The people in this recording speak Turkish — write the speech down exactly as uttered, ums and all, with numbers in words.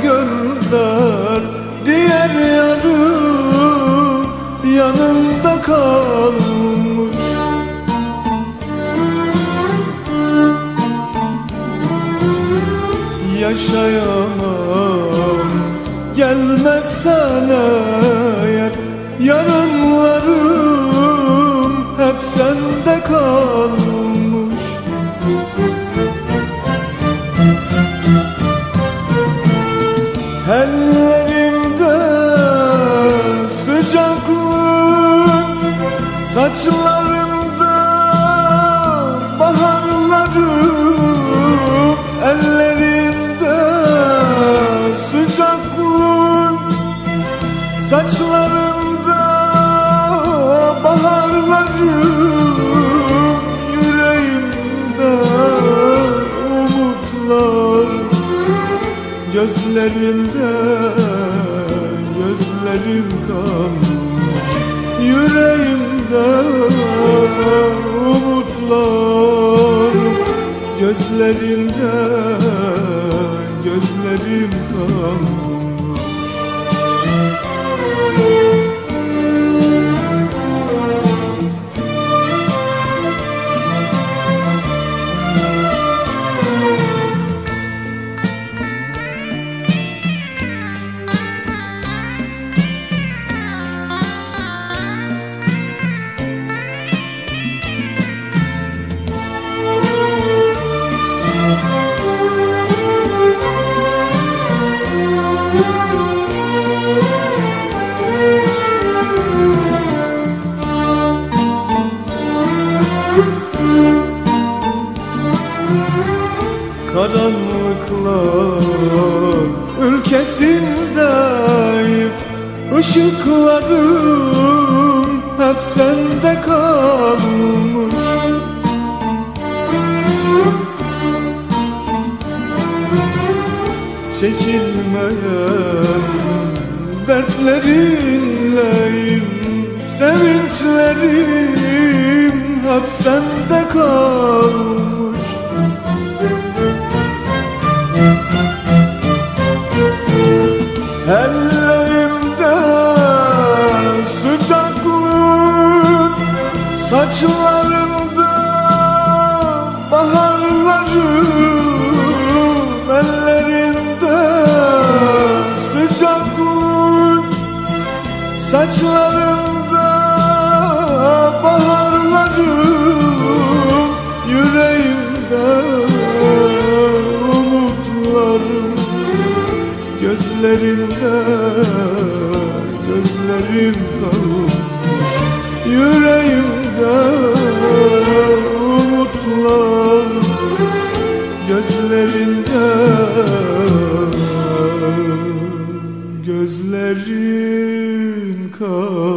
gönder, diğer yarım yanında kalmış. Yaşayamam gelmezsen eğer, yarınlarım hep sende kalmış. Ellerimde sıcaklığın, saçlarımda baharlarım. Ellerimde sıcaklığın, saçlarımda baharlarım. Yüreğimde umutlar, gözlerimde gözlerim kalmış. Yüreğimde umutlar, gözlerimde gözlerim kalmış. Karanlıklar ülkesindeyim, ışıklarım hep sende kalmış. Çekilmeyen dertlerinleyim, sevinçlerim hep sende kalmış. Ellerimde sıcaklığın, saçlarında baharlarım. Ellerimde sıcaklığın, saçlarında baharlarım. Yüreğimde umutlarım, gözlerinde gözlerim kalmış. Yüreğimde umutlar, gözlerinde gözlerim kalmış.